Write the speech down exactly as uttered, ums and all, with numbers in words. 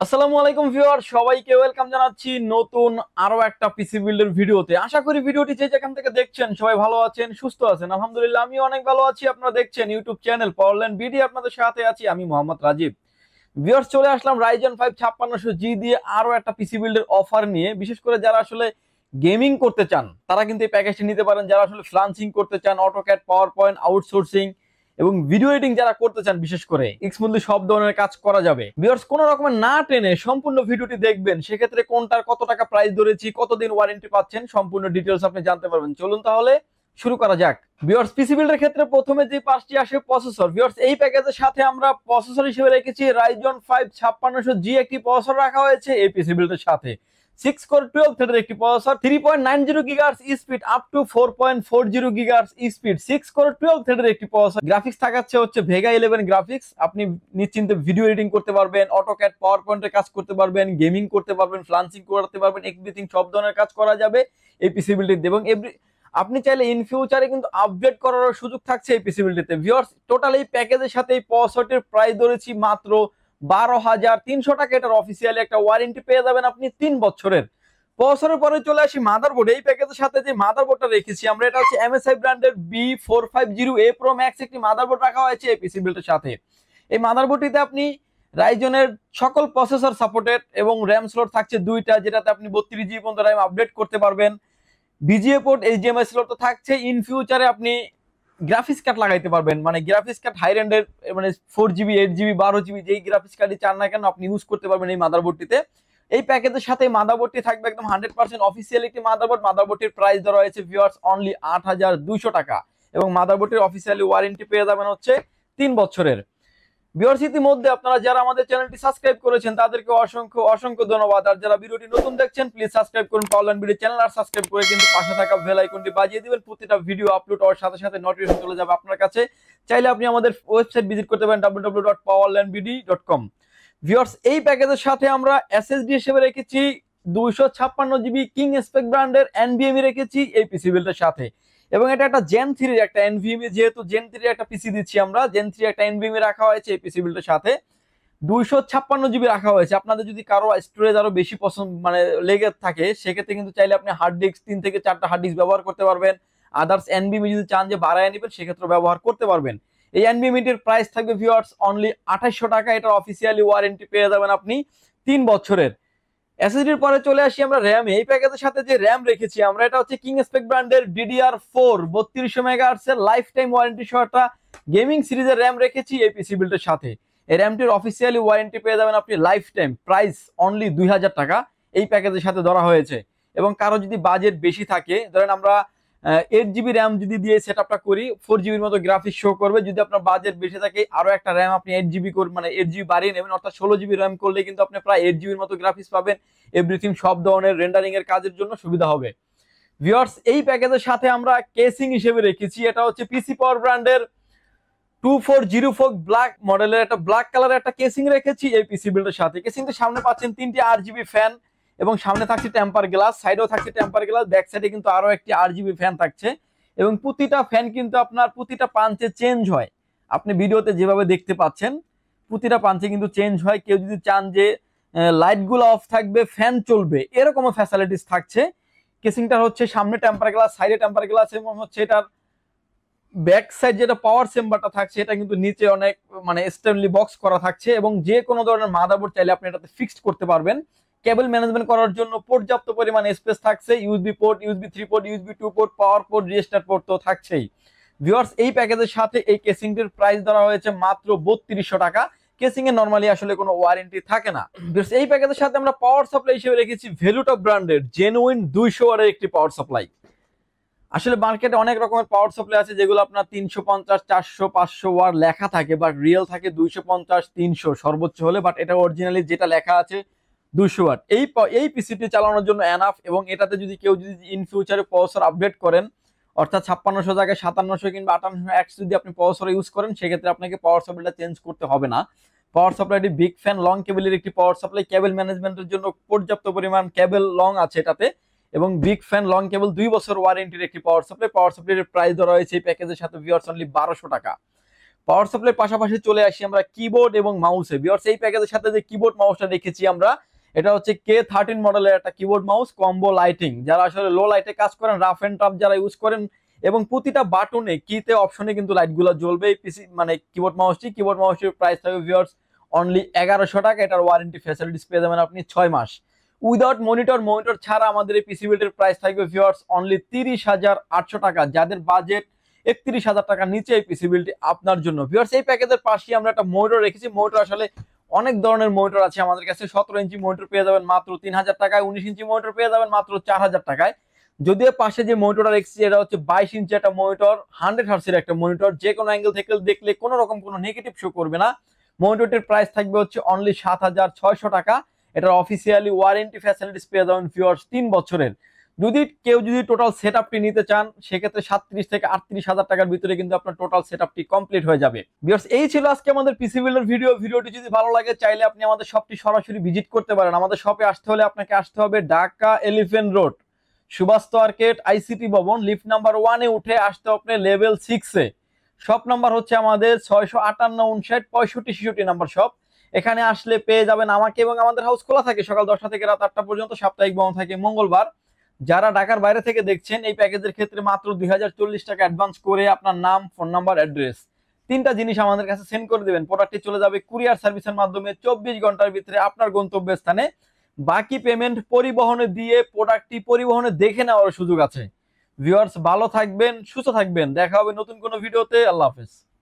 আসসালামু আলাইকুম ভিউয়ার, সবাইকে ওয়েলকাম জানাচ্ছি নতুন আরো একটা পিসি বিল্ডের ভিডিওতে। আশা করি ভিডিওটি যে যেখান থেকে দেখছেন সবাই ভালো আছেন, সুস্থ আছেন। আলহামদুলিল্লাহ আমি অনেক ভালো আছি। আপনারা দেখছেন ইউটিউব চ্যানেল পাওয়ারল্যান্ড বিডি, আপনাদের সাথে আছি আমি মোহাম্মদ রাজীব। ভিউয়ার্স, চলে আসলাম রাইজেন ফাইভ ছাপ্পান্নশো জি দিয়ে আরো একটা পিসি বিল্ডের অফার নিয়ে। বিশেষ করে যারা আসলে গেমিং করতে চান তারা কিন্তু এই প্যাকেজটি নিতে পারেন। যারা আসলে ফ্রিল্যান্সিং করতে চান, অটোক্যাড, পাওয়ার পয়েন্ট, আউটসোর্সিং এবং ভিডিও এডিটিং যারা করতে চান, বিশেষ করে স্মুথলি সব ধরনের কাজ করা যাবে। ভিউয়ার্স, কোনো রকমের না টেনে সম্পূর্ণ ভিডিওটি দেখবেন, সেক্ষেত্রে কোনটার কত টাকা প্রাইস ধরেছি, কতদিন ওয়ারেন্টি পাচ্ছেন, সম্পূর্ণ ডিটেলস আপনি জানতে পারবেন। চলুন তাহলে শুরু করা যাক। ভিউয়ার্স, পিসি বিল্ডের ক্ষেত্রে প্রথমে যে পাঁচটি আসে প্রসেসর। ভিউয়ার্স, এই প্যাকেজের সাথে আমরা প্রসেসর হিসেবে রেখেছি রাইজন ফাইভ ছাপ্পান্নশো জি একটি প্রসেসর রাখা হয়েছে এই পিসি বিল্ডের সাথে। সিক্স কোর টুয়েলভ থ্রেডের একটি processor, three point nine zero gigahertz speed up to four point four zero gigahertz speed, six core twelve থ্রেডের একটি প্রসেসর। গ্রাফিক্স থাকাচ্ছে হচ্ছে ভেগা ইলেভেন গ্রাফিক্স। আপনি নিশ্চিন্তে ভিডিও এডিটিং করতে পারবেন, অটোক্যাড, পাওয়ার পয়েন্টের কাজ করতে পারবেন, গেমিং করতে পারবেন, ফ্রিল্যান্সিং করতে পারবেন, এভরিথিং সব ধরনের কাজ করা যাবে এই পিসি বিল্ডটিতে। এবং এভরি আপনি চাইলে ইন ফিউচারে কিন্তু আপডেট করার সুযোগ থাকছে এই পিসি বিল্ডটিতে। ভিউয়ার্স, টোটাল এই প্যাকেজের সাথে এই প্রসেসরটির প্রাইস ধরেছি মাত্র বারো হাজার তিনশো টাকা। এটার অফিসিয়ালি একটা ওয়ারেন্টি পেয়ে যাবেন আপনি তিন বছরের। বছরের পরে চলে আসি মাদারবোর্ড। এই প্যাকেজের সাথে যে মাদারবোর্ডটা রেখেছি আমরা, এটা হচ্ছে এমএসআই ব্র্যান্ডের B four five zero A pro max একটি মাদারবোর্ড রাখা হয়েছে এই পিসি বিল্ডের সাথে। এই মাদারবোর্ডটিতে আপনি রাইজনের সকল প্রসেসর সাপোর্টেড এবং র্যাম স্লট থাকছে দুইটা, যেটাতে আপনি বত্রিশ জিবি পর্যন্ত র্যাম আপডেট করতে পারবেন। বিজিএ পোর্ট, এইচডিএমআই স্লট তো থাকছে। ইন ফিউচারে আপনি গ্রাফিক্স কার্ড লাগাইতে পারবেন, মানে গ্রাফিক্স কার্ড হাই র্যান্ডের, মানে ফোর জিবি, এইট জিবি, বারো জিবি যেই গ্রাফিক্স কার্ডই চান না কেন আপনি ইউজ করতে পারবেন এই মাদারবোর্ডটিতে। এই প্যাকেজের সাথে মাদারবোর্ডটি থাকবে একদম হান্ড্রেড পার্সেন্ট অফিসিয়াল একটি মাদারবোর্ড। মাদারবোর্ডটির প্রাইস ধরা হয়েছে ভিউয়ার্স অনলি আট হাজার দুইশো টাকা এবং মাদারবোর্ডটির অফিসিয়ালি ওয়ারেন্টি পেয়ে যাবেন হচ্ছে তিন বছরের। ভিউয়ার্স, ইতিমধ্যে আপনারা যারা আমাদের চ্যানেলটি সাবস্ক্রাইব করেছেন তাদেরকে অসংখ্য অসংখ্য ধন্যবাদ। আর যারা ভিডিওটি নতুন দেখছেন প্লিজ সাবস্ক্রাইব করুন পাওয়ারল্যান্ড বিডি চ্যানেল, আর সাবস্ক্রাইব করে কিন্তু পাশে থাকা বেল আইকনটি বাজিয়ে দিবেন। প্রতিটা ভিডিও আপলোড হওয়ার সাথে সাথে নোটিফিকেশন চলে যাবে আপনার কাছে। চাইলে আপনি আমাদের ওয়েবসাইট ভিজিট করতে পারেন W W W dot Powerland BD dot com. Viewers, এই প্যাকেজের সাথে আমরা এসএসডি হিসেবে রেখেছি দুইশো ছাপ্পান্ন জিবি কিং স্পেক ব্র্যান্ডের এনভিএমই রেখেছি এই পিসি বিল্ডের সাথে। এবং এটা একটা জেন থ্রির একটা এনভিএমই, যেহেতু জেন থ্রির একটা পিসি দিচ্ছি আমরা, জেন থ্রি একটা এনভিএমই রাখা হয়েছে এই পিসি বিল্ডের সাথে। দুইশো ছাপ্পান্ন জিবি রাখা হয়েছে। আপনাদের যদি কারো স্টোরেজ আরো বেশি পছন্দ মানে লেগে থাকে, সেক্ষেত্রে কিন্তু চাইলে আপনি হার্ড ডিস্ক তিন থেকে চারটা হার্ড ডিস্ক ব্যবহার করতে পারবেন। আদার্স এনভিএমই যদি চান যে বাড়ায় নেবেন, সেক্ষেত্রে ব্যবহার করতে পারবেন। এই এনভিএমইটির প্রাইস থাকবে ভিউয়ার্স অনলি আঠাইশশো টাকা। এটার অফিসিয়ালি ওয়ারেন্টি পেয়ে যাবেন আপনি তিন বছরের। এসএসডির পরে চলে আসি আমরা র্যামে। এই প্যাকেজের সাথে যে র্যাম রেখেছি আমরা, এটা হচ্ছে কিং স্পেক ব্র্যান্ডের ডিডিআর ফোর বত্রিশশো মেগাহার্টজ এর লাইফ টাইম ওয়ারেন্টি সহ একটা গেমিং সিরিজের র্যাম রেখেছি এই পিসি বিল্ডের সাথে। এই র্যামটির অফিসিয়ালি ওয়ারেন্টি পেয়ে যাবেন আপনি লাইফ টাইম। প্রাইস অনলি দুই হাজার টাকা এই প্যাকেজের সাথে ধরা হয়েছে। এবং কারো যদি বাজেট বেশি থাকে, ধরেন আমরা এইট জিবি র্যাম যদি দিয়ে সেট আপটা করি, ফোর জিবির মতো গ্রাফিক্স শো করবে। যদি আপনার বাজেট বেশি থাকে, আরো একটা র্যাম আপনি এইট জিবি মানে এইট জিবি বাড়িয়ে নেবেন, অর্থাৎ ষোলো জিবি র্যাম করলে কিন্তু আপনি প্রায় এইট জিবির মতো গ্রাফিক্স পাবেন। এভরিথিং সব ধরনের রেন্ডারিং এর কাজের জন্য সুবিধা হবে। ভিউয়ার্স, এই প্যাকেজের সাথে আমরা কেসিং হিসেবে রেখেছি, এটা হচ্ছে পিসি পাওয়ার ব্র্যান্ডের two four zero four black মডেলের একটা ব্ল্যাক কালারের একটা কেসিং রেখেছি এই পিসি বিল্ডের সাথে। কেসিংটা সামনে পাচ্ছেন তিনটি আর জিবি ফ্যান এবং সামনে থাকছে টেম্পার গ্লাস, সাইডেও থাকছে টেম্পার গ্লাস, ব্যাক সাইডে কিন্তু আরো একটি আর জিবি ফ্যান থাকছে। এবং প্রতিটা ফ্যান কিন্তু আপনার প্রতিটা পাঞ্চে চেঞ্জ হয়। আপনি ভিডিওতে যেভাবে দেখতে পাচ্ছেন প্রতিটা পাঞ্চে কিন্তু চেঞ্জ হয়। কেউ যদি চান যে লাইটগুলো অফ থাকবে, ফ্যান চলবে, এরকমও ফ্যাসিলিটিস থাকছে। কেসিংটা হচ্ছে সামনে টেম্পার গ্লাস, সাইডে টেম্পার গ্লাস, এবং হচ্ছে এটার ব্যাক সাইড যেটা পাওয়ার চেম্বারটা থাকছে এটা কিন্তু নিচে অনেক মানে স্টেনলি বক্স করা থাকছে। এবং যে কোনো ধরনের মাদারবোর্ড চাইলে আপনি এটাতে ফিক্সড করতে পারবেন। কেবল ম্যানেজমেন্ট করার জন্য পর্যাপ্ত পরিমাণে স্পেস থাকছে। USB port, USB three port, USB two port, power port, register port তো থাকছেই। ভিউয়ার্স, এই প্যাকেজের সাথে এই কেসিংটির প্রাইস ধরা হয়েছে মাত্র বত্রিশশো টাকা। কেসিং এ নরমালি আসলে কোনো ওয়ারেন্টি থাকে না। এই প্যাকেজের সাথে আমরা পাওয়ার সাপ্লাই হিসেবে রেখেছি ভ্যালুটপ ব্র্যান্ডের জেনুইন দুইশো ওয়াটের একটি পাওয়ার সাপ্লাই। আসলে মার্কেটে অনেক রকমের পাওয়ার সাপ্লাই আছে যেগুলো আপনার তিনশো পঞ্চাশ, চারশো, পাঁচশো ওয়াট লেখা থাকে, বাট রিয়েল থাকে দুইশো পঞ্চাশ, তিনশো সর্বোচ্চ হলে। বাট এটা অরিজিনালি যেটা লেখা আছে দুইশো ওয়াট। এই এই পিসিটি চালানোর জন্য এনাফ। এবং এটাতে যদি কেউ যদি ইন ফিউচারে প্রসেসর আপডেট করেন, অর্থাৎ ছাপ্পান্নশো জায়গায় সাতান্নশো কিংবা আটান্নশো এক্স যদি আপনি প্রসেসর ইউজ করেন, সেক্ষেত্রে আপনাকে পাওয়ার সাপ্লাইটা চেঞ্জ করতে হবে না। পাওয়ার সাপ্লাইটি বিগ ফ্যান লং কেবলের একটি পাওয়ার সাপ্লাই। কেবল ম্যানেজমেন্টের জন্য পর্যাপ্ত পরিমাণ কেবল লং আছে এটাতে। এবং বিগ ফ্যান লং কেবল দুই বছর ওয়ারেন্টির একটি পাওয়ার সাপ্লাই। পাওয়ার সাপ্লাইয়ের প্রাইস ধরা হয়েছে এই প্যাকেজের সাথে ভিউয়ার্স অনলি বারোশো টাকা। পাওয়ার সাপ্লাই পাশাপাশি চলে আসি আমরা কিবোর্ড এবং মাউসে। ভিউয়ার্স এই প্যাকেজের সাথে যে কিবোর্ড মাউসটা রেখেছি আমরা, এটা হচ্ছে কে থার্টিন মডেলের একটা কিবোর্ড মাউস কম্বো লাইটিং। যারা আসলে লো লাইটে কাজ করেন, রাফ এন্ড টাফ যারা ইউজ করেন, এবং প্রতিটা বাটনে কিতে অপশনে কিন্তু লাইটগুলো জ্বলবে। এই পিসি মানে কিবোর্ড মাউসটি কিবোর্ড মাউসটির প্রাইস থাকবে ভিউয়ার্স অনলি এগারোশো টাকা। এটার ওয়ারেন্টি ফ্যাসিলিটিস পেয়ে যাবেন আপনি ছয় মাস। উইদাউট মনিটর মনিটর ছাড়া আমাদের এই পিসি বিল্ডের প্রাইস থাকবে ভিউয়ার্স অনলি তিরিশ হাজার আটশো টাকা। যাদের বাজেট একত্রিশ হাজার টাকার নিচে এই পিসি বিল্ডটি আপনার জন্য। ভিউয়ার্স এই প্যাকেজের পাশে আমরা একটা মনিটর রেখেছি। মনিটর আসলে অনেক ধরনের মনিটর আছে আমাদের কাছে। সতেরো ইঞ্চি মনিটর পেয়ে যাবেন মাত্র তিন হাজার টাকায়, উনিশ ইঞ্চি মনিটর পেয়ে যাবেন মাত্র চার হাজার টাকায়। যদিও পাশে যে মনিটরটা রেখেছি এটা হচ্ছে বাইশ ইঞ্চি একটা মনিটর, হান্ড্রেড হার্সের একটা মনিটর। যে কোনো অ্যাঙ্গেল থেকে দেখলে কোনো রকম কোনো নেগেটিভ শো করবে না। মনিটরটির প্রাইস থাকবে হচ্ছে অনলি সাত হাজার ছয়শো টাকা। এটার অফিসিয়ালি ওয়ারেন্টি ফ্যাসিলিটিস পেয়ে যাবেন ভিউয়ার্স তিন বছরের। যদি কেউ যদি টোটাল সেট আপটি নিতে চান, সেক্ষেত্রে সাতত্রিশ থেকে আটত্রিশ হাজার টাকার ভিতরে কিন্তু আপনার টোটাল সেট আপটি কমপ্লিট হয়ে যাবে। ভিউয়ার্স এই ছিল আজকে আমাদের পিসি বিল্ডের ভিডিও। ভিডিওটি যদি ভালো লাগে চাইলে আপনি আমাদের শপটি সরাসরি ভিজিট করতে পারেন। আমাদের শপে আসতে হলে আপনাকে আসতে হবে Dhaka elephant road, Subhash market, ICT Bhaban, lift number ওয়ানে উঠে আসতে হবে লেভেল সিক্সে। শপ নাম্বার হচ্ছে আমাদের ছয়শো আটান্ন উনষাট পঁয়ষট্টি ছেষট্টি নাম্বার শপ। এখানে আসলে পেয়ে যাবেন আমাকে, এবং আমাদের হাউস খোলা থাকে সকাল দশটা থেকে রাত আটটা পর্যন্ত, সাপ্তাহিক বন্ধ থাকে মঙ্গলবার। যারা ঢাকার বাইরে থেকে দেখছেন, এই প্যাকেজের ক্ষেত্রে মাত্র দুই হাজার চল্লিশ টাকা অ্যাডভান্স করে আপনার নাম, ফোন নাম্বার, অ্যাড্রেস তিনটা জিনিস আমাদের কাছে সেন্ড করে দেবেন। প্রোডাক্টটি চলে যাবে কুরিয়ার সার্ভিসের মাধ্যমে চব্বিশ ঘন্টার ভিতরে আপনার গন্তব্যস্থানে। বাকি পেমেন্ট পরিবহনে দিয়ে প্রোডাক্টটি পরিবহনে দেখে নেওয়ার সুযোগ আছে। ভিউয়ার্স ভালো থাকবেন, সুস্থ থাকবেন, দেখা হবে নতুন কোনো ভিডিওতে। আল্লাহ হাফেজ।